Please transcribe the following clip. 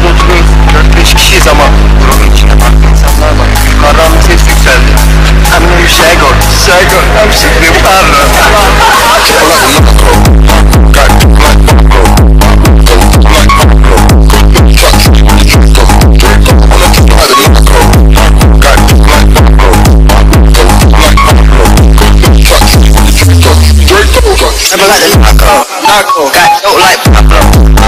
içeride oturuyoruz. 4-5 kişiyiz ama grubun içinde farklı insanlar var. Yukarıdan bir ses yükseldi. Annem Şego. I'm sick of Never like the narco, got dope like Pablo.